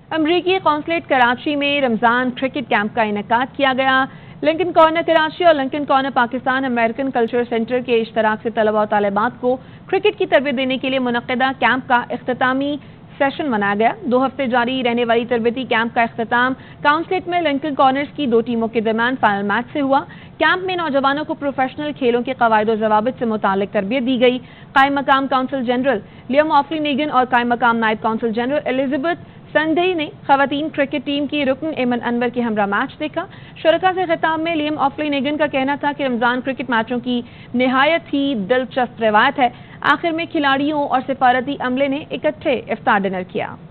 अमरीकी कौंसलेट कराची में Ramzan cricket camp का इनेकाद किया गया। लिंकन कॉर्नर कराची और Lincoln corner Pakistan American culture centre के इश्तराक से तलबा और तालिबात को क्रिकेट की तरबियत देने के लिए मुनक्किदा कैंप का इख्तितामी सेशन मनाया गया। 2 हफ्ते जारी रहने वाली तरबियती कैंप का इख्तिताम काउंसलेट में लिंकन कॉर्नर्स की 2 टीमों के दरमियान फाइनल मैच से हुआ। कैंप में नौजवानों को प्रोफेशनल खेलों के कवायद और जवाबित से मुतालिक तरबियत दी गई। कायम मकाम काउंसिल जनरल लियम ऑफ्लिनेगन और कायम मकाम नायब काउंसिल जनरल एलिजाबेथ संडे ने खवातीन क्रिकेट टीम की रुकन एमन अनवर के हमरा मैच देखा। शुरका से खिताब में लियम ऑफ्लिनेगन का कहना था कि रमजान क्रिकेट मैचों की निहायत ही दिलचस्प रवायत है। आखिर में खिलाड़ियों और सिफारती अमले ने इकट्ठे इफ्तार डिनर किया।